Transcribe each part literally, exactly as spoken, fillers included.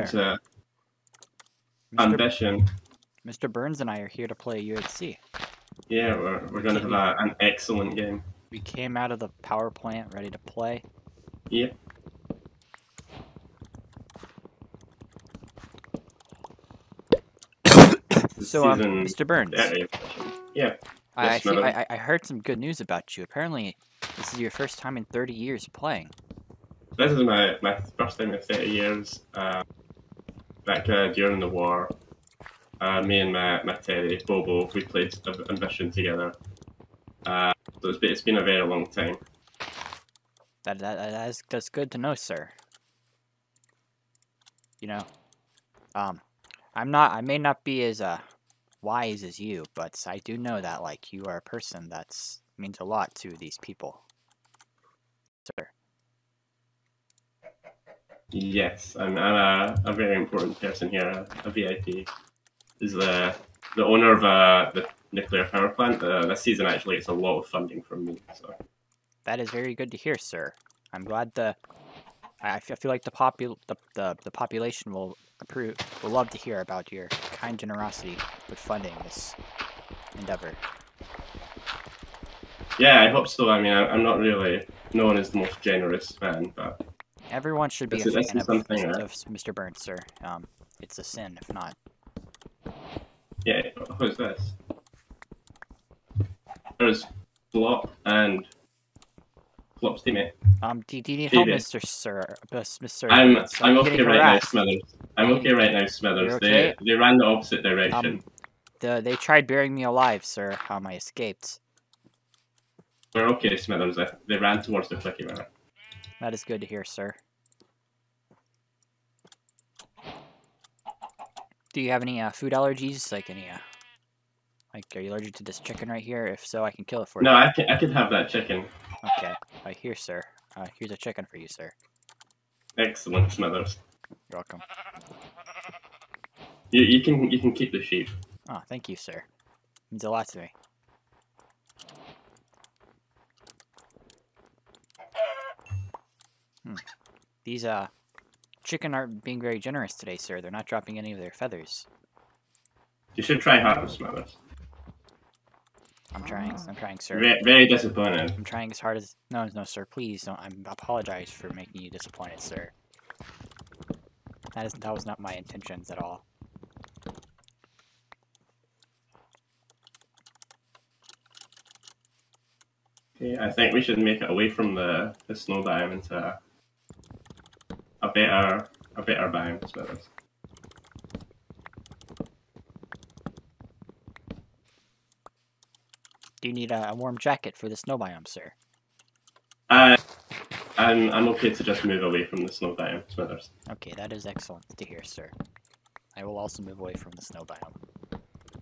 to Mister Ambition. Mister Burns and I are here to play U H C. Yeah, we're, we're going to have a, an excellent game. We came out of the power plant ready to play. Yeah. So, um, Season Mister Burns, thirty. Yeah. I, Yes, I, see, Smithers. I, I heard some good news about you. Apparently, this is your first time in thirty years playing. This is my, my first time in thirty years. Uh, back uh, during the war, uh, me and my, my Teddy, Bobo, we played Ambition together. Uh, so it's been, it's been a very long time. That, that, that is, that's good to know, sir. You know, um, I'm not, I may not be as, uh, wise as you, but I do know that, like, you are a person that's means a lot to these people. Sir. Yes, I'm, I'm a, a very important person here. A, a V I P is the the owner of uh, the nuclear power plant. Uh, this season actually gets a lot of funding from me. So That is very good to hear, sir. I'm glad the I, I feel like the popul the, the the population will approve will love to hear about your kind generosity with funding this endeavor. yeah, I hope so. I mean, I, I'm not really known as the most generous man, but Everyone should be this a is, this fan is of, something. Uh, of Mister Burns, sir. Um, it's a sin if not. yeah, who's this? There's Flop and Flop's teammate. Um, do, do you need Phoebe. help, Mister Sir? Mister I'm Burns? I'm okay getting right now, harassed. Smithers. I'm okay right now, Smithers. You're okay? They they ran the opposite direction. Um, the, they tried burying me alive, sir. Um, I escaped. We're okay, Smithers. They, they ran towards the clicky man. That is good to hear, sir. Do you have any uh, food allergies? Like any, uh, like, are you allergic to this chicken right here? If so, I can kill it for No, you. I can I can have that chicken. Okay. Uh, here, sir. Uh, here's a chicken for you, sir. Excellent, Smithers. You're welcome. You you can you can keep the sheep. Oh, thank you, sir. Means a lot to me. Hmm. These, uh, chicken aren't being very generous today, sir. They're not dropping any of their feathers. You should try harder, Smithers. I'm trying. I'm trying, sir. Very, very disappointed. I'm trying as hard as... No, no, sir. Please don't. I apologize for making you disappointed, sir. That, is, that was not my intentions at all. Okay, I think we should make it away from the, the snow biome into a, a better a better biome, Smithers. Do you need a, a warm jacket for the snow biome, sir? Uh, I'm I'm okay to just move away from the snow biome, Smithers. Okay, that is excellent to hear, sir. I will also move away from the snow biome.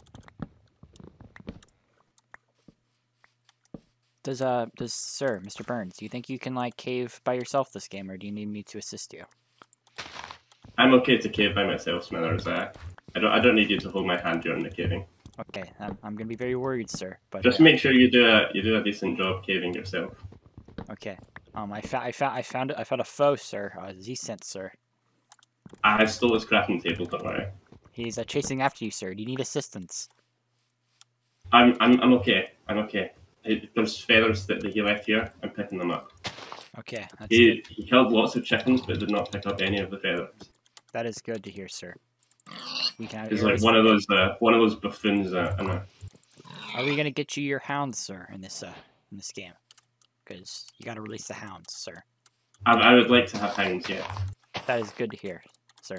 Does, uh, does, sir, Mister Burns, do you think you can, like, cave by yourself this game, or do you need me to assist you? I'm okay to cave by myself, Smithers. Uh, I don't I don't need you to hold my hand during the caving. Okay, I'm, I'm gonna be very worried, sir, but... Just uh, make sure you do a you do a decent job caving yourself. Okay. Um, I, fa I, fa I found I found a foe, sir. Uh, Z-Scent, sir. I stole his crafting table, don't worry. He's uh, chasing after you, sir. Do you need assistance? I'm I'm I'm okay. I'm okay. It, there's feathers that he left here. I'm picking them up. Okay, that's He good. he killed lots of chickens, but did not pick up any of the feathers. That is good to hear, sir. We can. He's like one of those uh, one of those buffoons. Uh, in a... Are we gonna get you your hounds, sir, in this uh in this game? Because you gotta release the hounds, sir. I I would like to have hounds, yeah. That is good to hear, sir.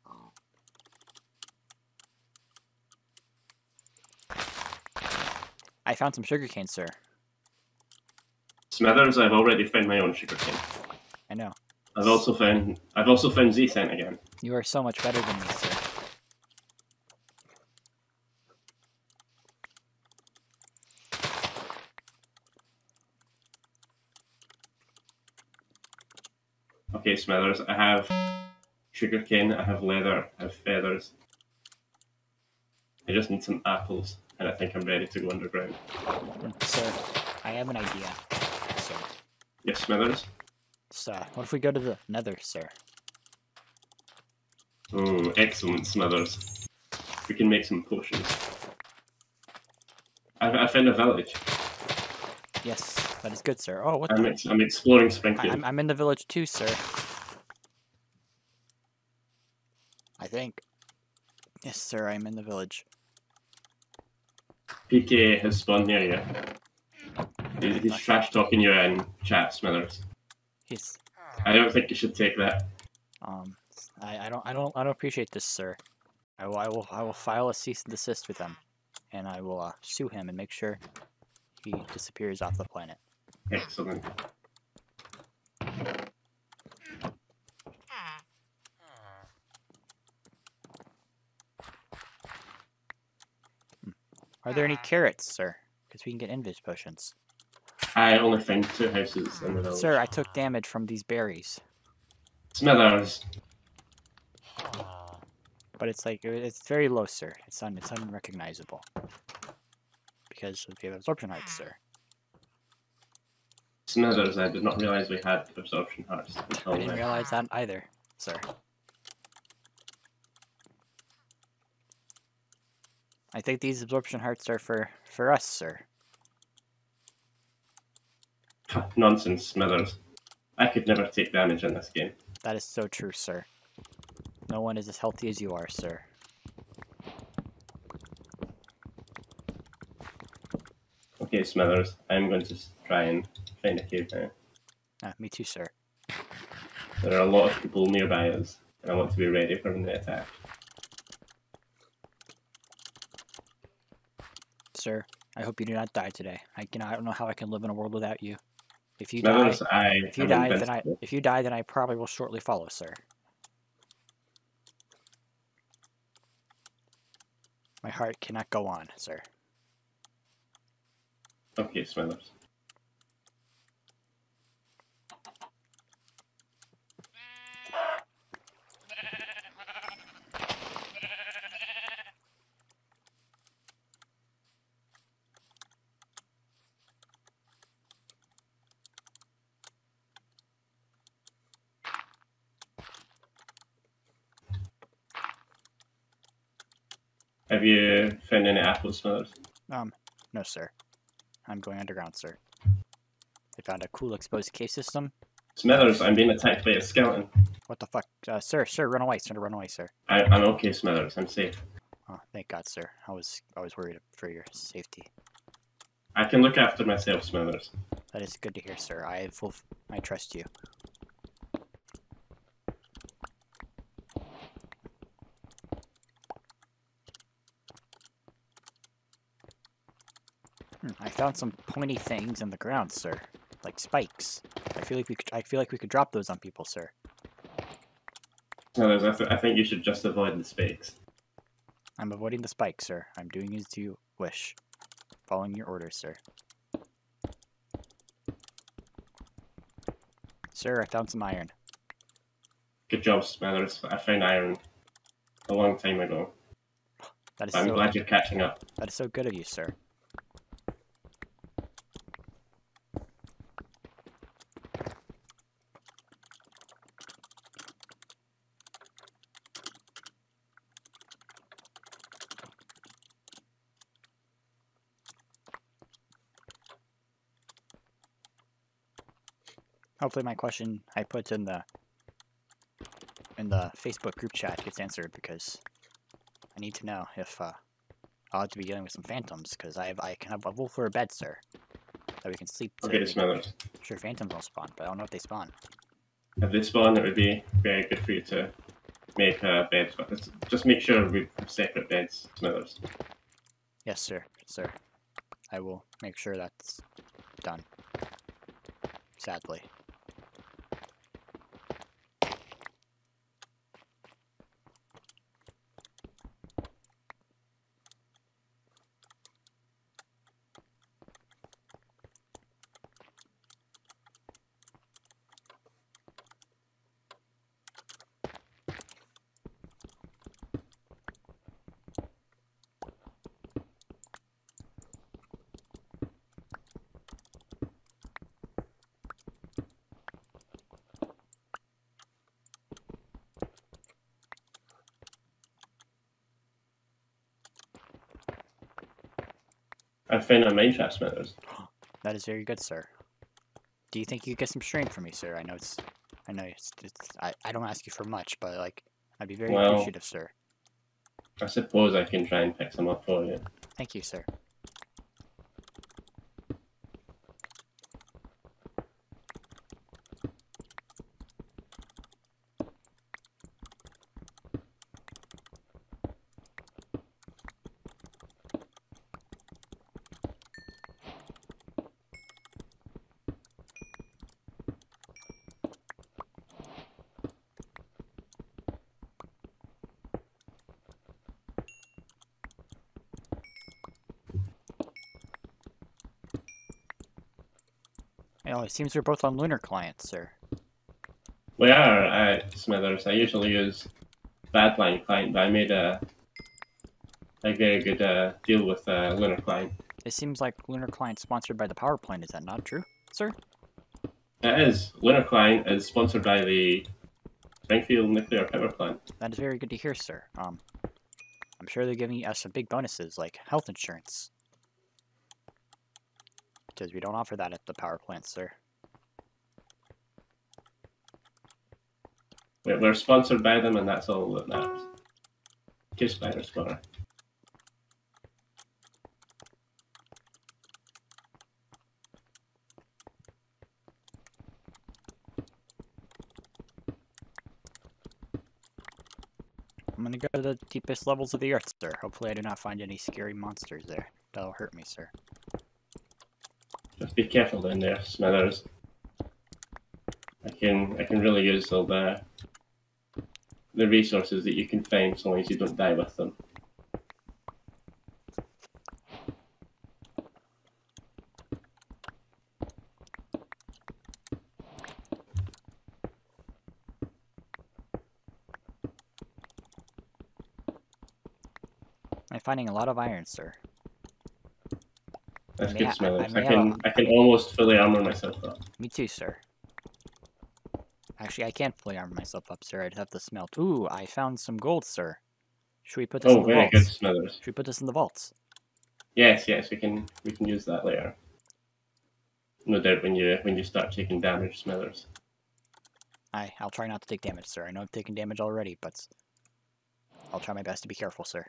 I found some sugarcane, sir. Smithers, I've already found my own sugarcane. I know. I've also found I've also found Z-Scent again. You are so much better than me, sir. Okay, Smithers, I have sugarcane, I have leather, I have feathers. I just need some apples, and I think I'm ready to go underground. Sir, I have an idea. Sir. Yes, Smithers? So, what if we go to the nether, sir? Oh, excellent, Smithers. We can make some potions. I, I found a village. Yes, that is good, sir. Oh, what I'm, the? ex I'm exploring I, Springfield. I'm, I'm in the village too, sir. I think. Yes, sir, I'm in the village. P K has spawned near you. He, he's trash talking you in chat, Smithers. He's, I don't think you should take that. um, I, I don't, I don't, I don't appreciate this, sir. I will, I will, I will file a cease and desist with him, and I will uh, sue him and make sure he disappears off the planet. Excellent. Are there any carrots, sir? Because we can get invis potions. I only found two houses in the village. Sir, I took damage from these berries. Smithers. But it's like, it's very low, sir. It's un, it's unrecognizable. Because we have absorption hearts, sir. Smithers, I did not realize we had absorption hearts. I didn't realize that either, sir. I think these absorption hearts are for, for us, sir. Nonsense, Smithers. I could never take damage in this game. That is so true, sir. No one is as healthy as you are, sir. Okay, Smithers, I'm going to try and find a cave now. Ah, me too, sir. There are a lot of people nearby us, and I want to be ready for when they attack. Sir, I hope you do not die today. I can I don't know how I can live in a world without you. If you Smithers, die, I if you am die, then I invincible. if you die, then I probably will shortly follow, sir. My heart cannot go on, sir. Okay, Smithers. Have you found any apples, Smithers? Um, no, sir. I'm going underground, sir. I found a cool exposed cave system. Smithers, I'm being attacked by a skeleton. What the fuck? Uh, sir, sir, run away, sir, run away, sir. I, I'm okay, Smithers. I'm safe. Oh, thank God, sir. I was I was worried for your safety. I can look after myself, Smithers. That is good to hear, sir. I full I trust you. Hmm, I found some pointy things in the ground, sir, like spikes. I feel like we could I feel like we could drop those on people, sir. Smithers, I, th I think you should just avoid the spikes. I'm avoiding the spikes, sir. I'm doing as you wish. Following your orders, sir. Sir, I found some iron. Good job, Smithers. I found iron a long time ago. That is I'm so glad you're catching up. that is so good of you, sir. Hopefully my question I put in the in the Facebook group chat gets answered, because I need to know if uh, I'll have to be dealing with some phantoms, because I have, I can have a wolf or a bed, sir, that we can sleep. so Okay, we can- Smithers. Sure, phantoms will spawn, but I don't know if they spawn. If they spawn, it would be very good for you to make a bed. But it's- just make sure we have separate beds, Smithers. Yes, sir, sir. I will make sure that's done. Sadly. I found a mineshaft, Smithers. That is very good, sir. Do you think you could get some string for me, sir? I know it's, I know it's, it's I, I don't ask you for much, but like, I'd be very Well, appreciative, sir. I suppose I can try and pick some up for you. Thank you, sir. Oh, it seems we're both on Lunar clients, sir. We are at Smithers. I usually use Badline client, but I made a, a very good uh, deal with uh, Lunar client. It seems like Lunar client sponsored by the power plant. Is that not true, sir? It is. Lunar client is sponsored by the Springfield Nuclear Power Plant. That is very good to hear, sir. Um, I'm sure they're giving us some big bonuses, like health insurance. Because we don't offer that at the power plant, sir. We're sponsored by them, and that's all that matters. Kiss Spider Spawner. I'm gonna go to the deepest levels of the earth, sir. Hopefully I do not find any scary monsters there. That'll hurt me, sir. Just be careful down there, Smithers. I can I can really use all the the resources that you can find, so long as you don't die with them. I'm finding a lot of iron, sir. That's I good, may- Smithers. I- I I, may can have I can almost fully armor myself up. Me too, sir. Actually, I can't fully armor myself up, sir. I'd have to smelt. Ooh, I found some gold, sir. Should we put this Oh, in the very good, vaults? Smithers. Should we put this in the vaults? Yes, yes, we can we can use that later. No doubt when you when you start taking damage, Smithers. I, I'll try not to take damage, sir. I know I've taken damage already, but I'll try my best to be careful, sir.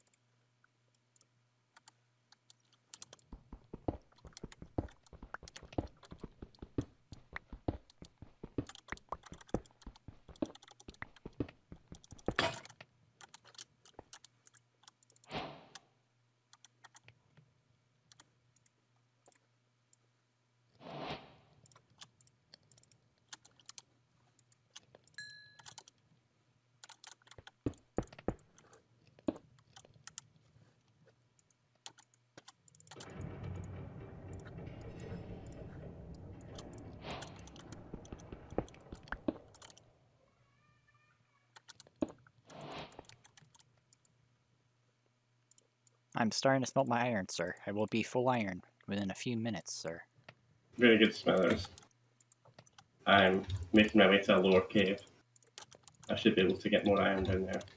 I'm starting to smelt my iron, sir. I will be full iron within a few minutes, sir. Very good, Smithers. I'm making my way to a lower cave. I should be able to get more iron down there.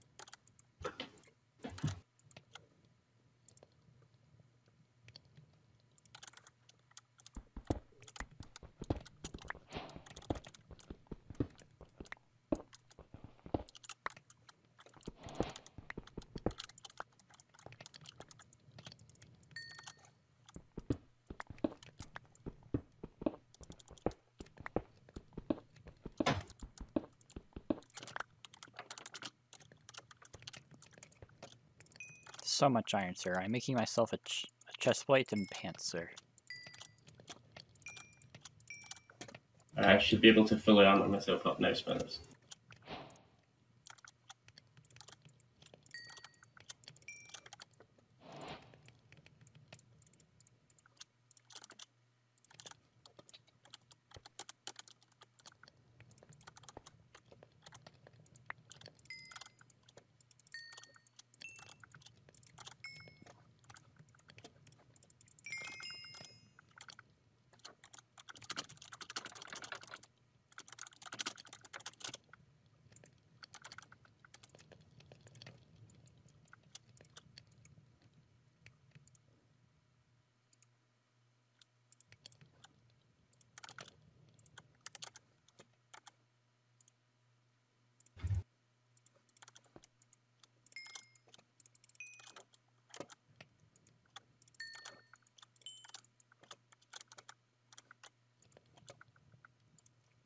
So much iron, sir. I'm making myself a, ch a chest plate and pants, sir. I should be able to fully armor myself up now, Smithers.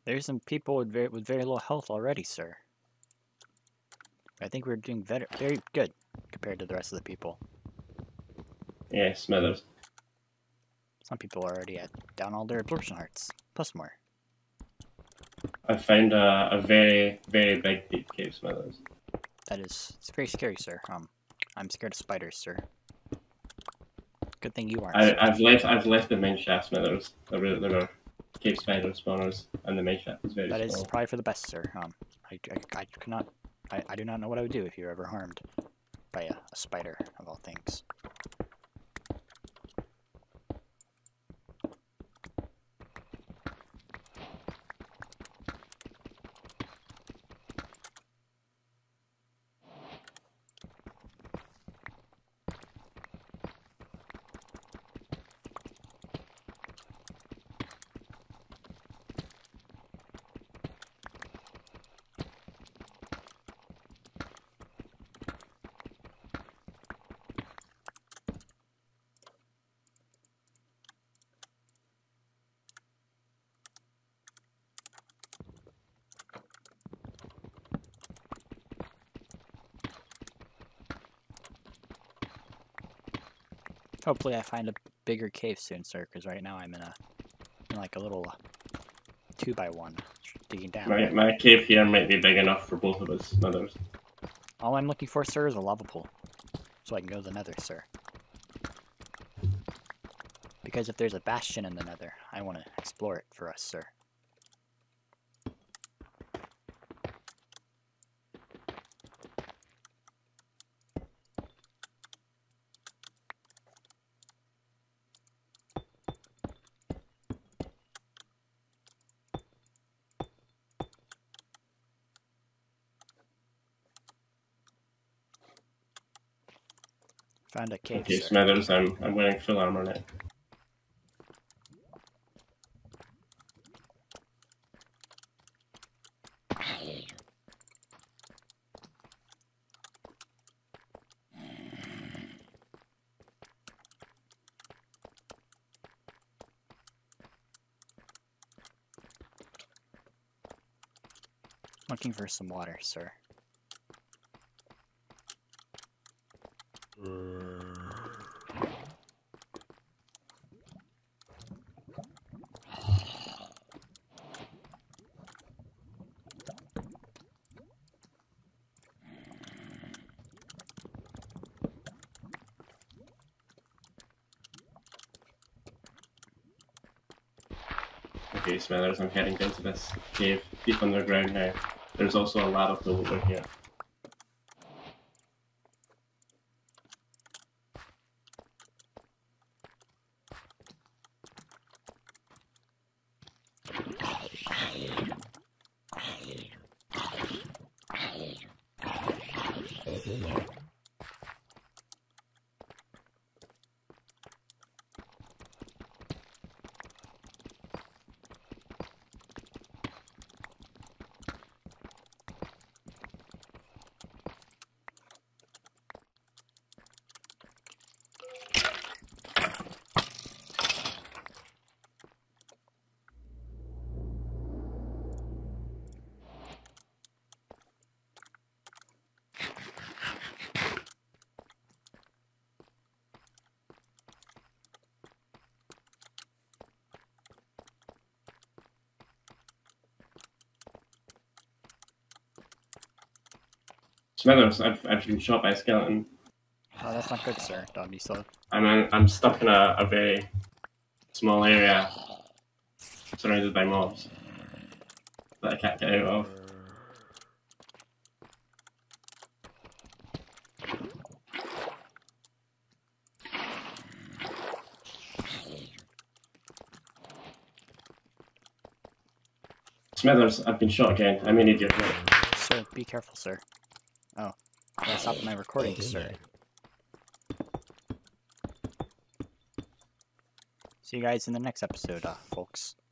There's some people with very, with very low health already, sir. I think we're doing very, very good compared to the rest of the people. Yeah, Smithers. Some people are already at down all their absorption hearts, plus more. I found a, a very, very big deep cave, Smithers. That is, it's very scary, sir. Um, I'm scared of spiders, sir. Good thing you aren't. I, sir. I've left, I've left the main shaft, Smithers. There were, there were cave spider spawners, and the main shaft was very That is small. probably for the best, sir. Um, I, I, I cannot, I, I do not know what I would do if you were ever harmed by a, a spider, of all things. Hopefully I find a bigger cave soon, sir, because right now I'm in a, in like a little two by one, digging down. My, my cave here might be big enough for both of us, Smithers. All I'm looking for, sir, is a lava pool, so I can go to the nether, sir. Because if there's a bastion in the nether, I want to explore it for us, sir. Found a cave, Okay, sir. Smithers, I'm, I'm wearing full armor now. Looking for some water, sir. Okay, Smithers, I'm heading into this cave deep underground now. There's also a lava pool over here. Smithers, I've, I've been shot by a skeleton. Oh, that's not good, sir. Don't be so. I'm, in, I'm stuck in a, a very small area surrounded by mobs that I can't get out of. Smithers, I've been shot again. I may need your help. Sir, be careful, sir. Oh, I gotta stop my recording, sir. See you guys in the next episode, uh, folks.